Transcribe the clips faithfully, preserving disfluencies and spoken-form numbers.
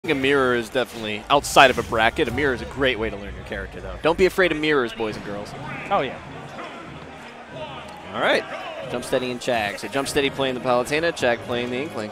A mirror is definitely, outside of a bracket, a mirror is a great way to learn your character, though. Don't be afraid of mirrors, boys and girls. Oh, yeah. All right. JumpSteady and Chag. So JumpSteady playing the Palutena, Chag playing the Inkling.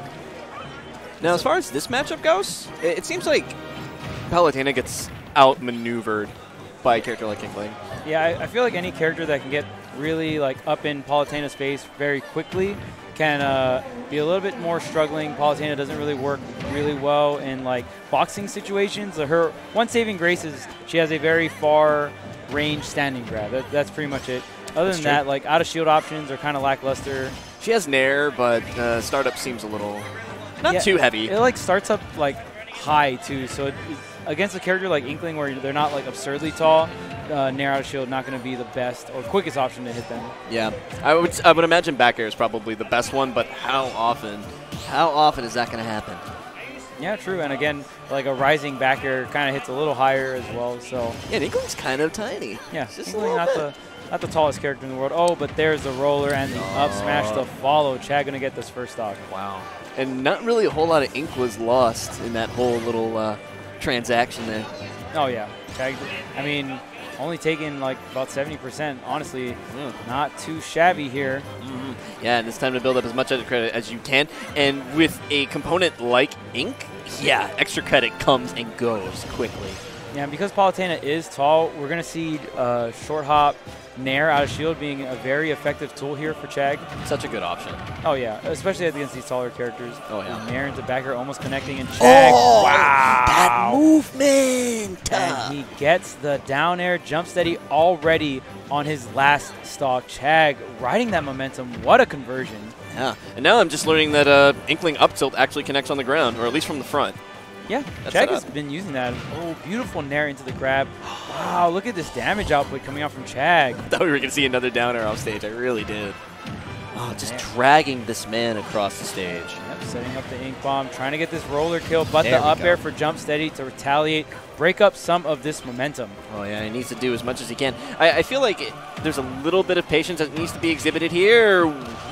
Now, as far as this matchup goes, it, it seems like Palutena gets outmaneuvered by a character like Inkling. Yeah, I, I feel like any character that can get really like up in Palutena's space very quickly can uh, be a little bit more struggling. Palutena doesn't really work really well in like boxing situations. Her one saving grace is she has a very far range standing grab. That, that's pretty much it. Other That's than true. that, like out of shield options are kind of lackluster. She has Nair, but uh, startup seems a little not Yeah, too heavy. It like starts up like high too, so it, it, against a character like Inkling where they're not like absurdly tall, uh, Nair out of shield not going to be the best or quickest option to hit them. Yeah, I would I would imagine back air is probably the best one, but how often? How often is that going to happen? Yeah, true. And again, like a rising back air kind of hits a little higher as well. So Yeah, and Inkling's kind of tiny. yeah, Just a Inkling little not bit. the not the tallest character in the world. Oh, but there's the roller and the up smash to follow. Chag going to get this first stock. Wow. And not really a whole lot of ink was lost in that whole little uh, transaction there. Oh yeah, Chag. I mean, only taking like about seventy percent. Honestly, Yeah. not too shabby here. Mm-hmm. Yeah, and it's time to build up as much credit as you can. And with a component like ink, yeah, extra credit comes and goes quickly. Yeah, and because Palutena is tall, we're going to see uh, short hop, Nair out of shield being a very effective tool here for Chag. Such a good option. Oh yeah, especially against these taller characters. Oh, yeah. Nair into back air almost connecting, and Chag, Oh, wow! that movement! And he gets the down air jump steady already on his last stock. Chag riding that momentum. What a conversion. Yeah, and now I'm just learning that uh, Inkling up tilt actually connects on the ground, or at least from the front. Yeah, That's Chag set has up. been using that. Oh, beautiful Nair into the grab. Wow, look at this damage output coming out from Chag. I thought we were going to see another down air off stage. I really did. Oh, just dragging this man across the stage. Yep, setting up the ink bomb, trying to get this roller kill, but There the we up go. air for JumpSteady to retaliate, break up some of this momentum. Oh, yeah, he needs to do as much as he can. I, I feel like it, there's a little bit of patience that needs to be exhibited here.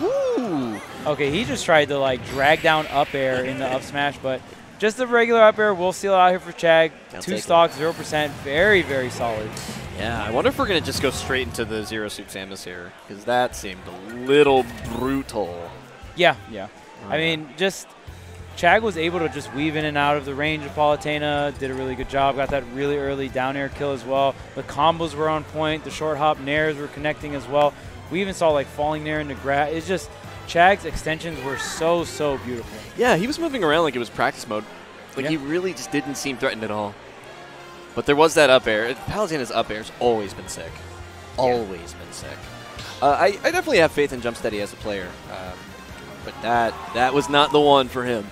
Woo! Okay, he just tried to like drag down up air in the up smash, but just the regular up air will seal out here for Chag. I'll Two take it. stocks, zero percent, very, very solid. Yeah, I wonder if we're going to just go straight into the Zero Suit Samus here, because that seemed a little brutal. Yeah, yeah. Oh, I yeah. mean, just Chag was able to just weave in and out of the range of Palutena, did a really good job, got that really early down air kill as well. The combos were on point, the short hop nairs were connecting as well. We even saw like falling Nair into grab. It's just, Chag's extensions were so, so beautiful. Yeah, he was moving around like it was practice mode. Like, Yeah. he really just didn't seem threatened at all. But there was that up air. Palutena's up air's always been sick. Always been sick. Uh, I, I definitely have faith in JumpSteady as a player. Um, but that that was not the one for him.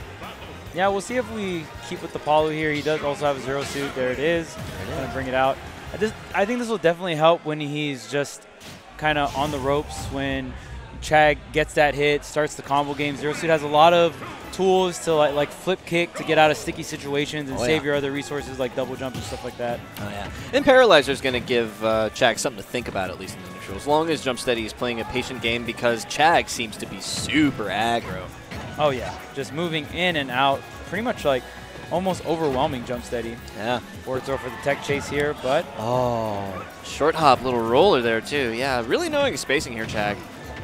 Yeah, we'll see if we keep with the Palu here. He does also have a zero suit. There it is. Going to bring it out. I, just, I think this will definitely help when he's just kind of on the ropes, when Chag gets that hit, starts the combo game. Zero suit has a lot of tools to like, like flip kick to get out of sticky situations and Oh, save yeah. your other resources like double jump and stuff like that. Oh, yeah. And Paralyzer's going to give uh, Chag something to think about, at least in the neutral, as long as JumpSteady is playing a patient game, because Chag seems to be super aggro. Oh yeah, just moving in and out, pretty much like almost overwhelming JumpSteady. Yeah. Forward throw for the tech chase here, but Oh. Short hop, little roller there, too. Yeah, really knowing his spacing here, Chag.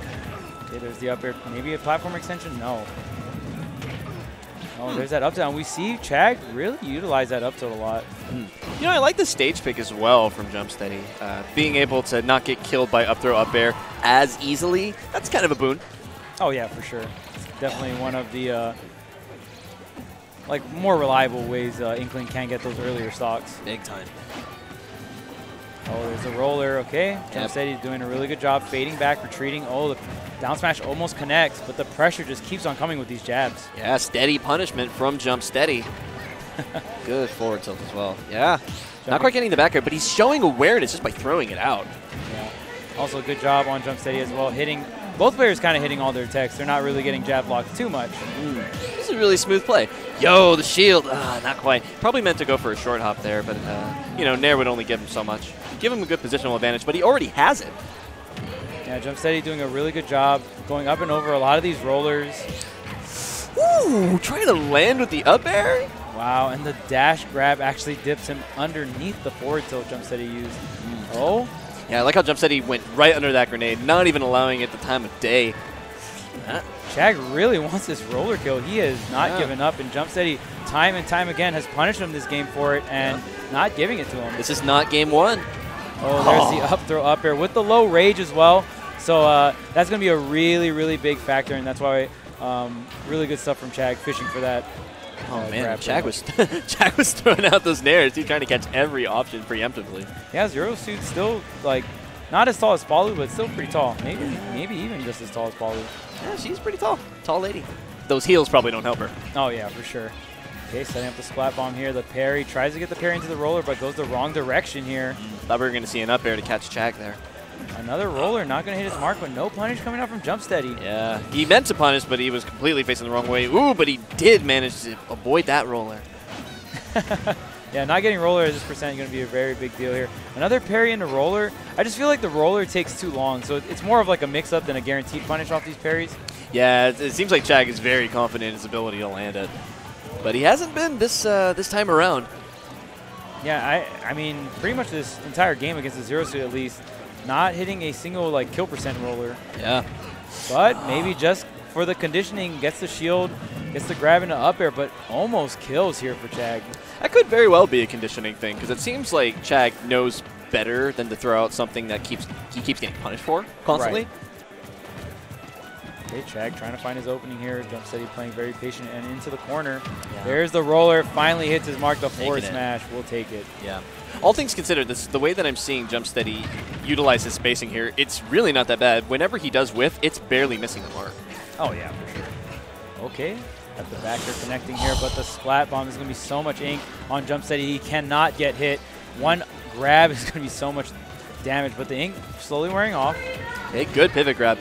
okay, there's the up air. Maybe a platform extension? No. Oh, there's that up tilt. We see Chag really utilize that up tilt a lot. You know, I like the stage pick as well from JumpSteady. Uh, being able to not get killed by up throw up air as easily, that's kind of a boon. Oh yeah, for sure. It's definitely one of the uh, like more reliable ways uh, Inkling can get those earlier stocks. Big time. Oh, there's a roller. Okay, Yep. JumpSteady doing a really good job fading back, retreating. Oh, the down smash almost connects, but the pressure just keeps on coming with these jabs. Yeah, steady punishment from JumpSteady. Good forward tilt as well. Yeah. Not quite getting the back air, but he's showing awareness just by throwing it out. Yeah. Also, a good job on JumpSteady as well, hitting both players kind of hitting all their techs. They're not really getting jab blocked too much. Mm. This is a really smooth play. Yo, the shield. Ah, not quite. Probably meant to go for a short hop there, but, uh, you know, Nair would only give him so much. Give him a good positional advantage, but he already has it. Yeah, JumpSteady doing a really good job going up and over a lot of these rollers. Ooh, trying to land with the up air? Wow, and the dash grab actually dips him underneath the forward tilt JumpSteady used. Mm. Oh. Yeah, I like how JumpSteady went right under that grenade, not even allowing it the time of day. Uh, Chag really wants this roller kill. He has not yeah. given up, and JumpSteady time and time again has punished him this game for it and yeah. not giving it to him. This is not game one. Oh, there's oh. the up throw up air with the low rage as well. So uh, that's going to be a really, really big factor, and that's why um, really good stuff from Chag, fishing for that. Oh, uh, man, Chag was, Chag was throwing out those nairs. He's trying to catch every option preemptively. Yeah, Zero Suit's still, like, not as tall as Palu, but still pretty tall. Maybe maybe even just as tall as Palu. Yeah, she's pretty tall. Tall lady. Those heels probably don't help her. Oh, yeah, for sure. Okay, setting up the splat bomb here. The parry tries to get the parry into the roller, but goes the wrong direction here. Mm, thought we were going to see an up air to catch Chag there. Another roller, not going to hit his mark, but no punish coming out from JumpSteady. Yeah, he meant to punish, but he was completely facing the wrong way. Ooh, but he did manage to avoid that roller. Yeah, not getting roller at this percent is going to be a very big deal here. Another parry into roller. I just feel like the roller takes too long, so it's more of like a mix-up than a guaranteed punish off these parries. Yeah, it, it seems like Chag is very confident in his ability to land it, but he hasn't been this uh, this time around. Yeah, I I mean, pretty much this entire game against the Zero Suit at least, not hitting a single like kill percent roller. Yeah. But maybe just for the conditioning, gets the shield, gets the grab into up air, but almost kills here for Chag. That could very well be a conditioning thing, because it seems like Chag knows better than to throw out something that keeps he keeps getting punished for constantly. Right. Okay, Chag trying to find his opening here. JumpSteady playing very patient and into the corner. Yeah. There's the roller. Finally hits his mark. The forward smash. We'll take it. Yeah. All things considered, this the way that I'm seeing JumpSteady utilize his spacing here, it's really not that bad. Whenever he does whiff, it's barely missing the mark. Oh, yeah, for sure. Okay. At the back, they're connecting here, but the splat bomb is going to be so much ink on JumpSteady. He cannot get hit. One grab is going to be so much damage, but the ink slowly wearing off. A good pivot grab.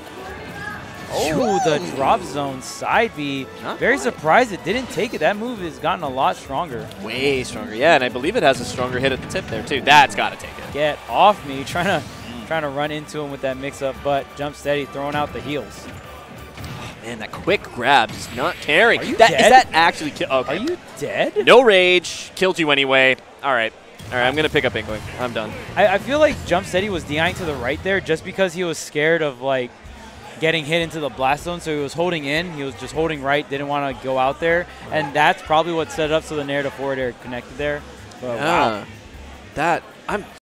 Oh, the drop zone side B. Not Very quite. surprised it didn't take it. That move has gotten a lot stronger. Way stronger. Yeah, and I believe it has a stronger hit at the tip there, too. That's got to take it. Get off me. Trying to, mm. trying to run into him with that mix-up, but JumpSteady throwing out the heels. Man, that quick grab is not carrying. Are you that, dead? Is that actually kill? Okay. Are you dead? No rage. Killed you anyway. All right. All right, I'm going to pick up Inkling. I'm done. I, I feel like JumpSteady was DIing to the right there just because he was scared of, like, getting hit into the blast zone, so he was holding in. He was just holding right, didn't want to go out there, and that's probably what set it up so the nair to forward air connected there. But yeah. wow. That, I'm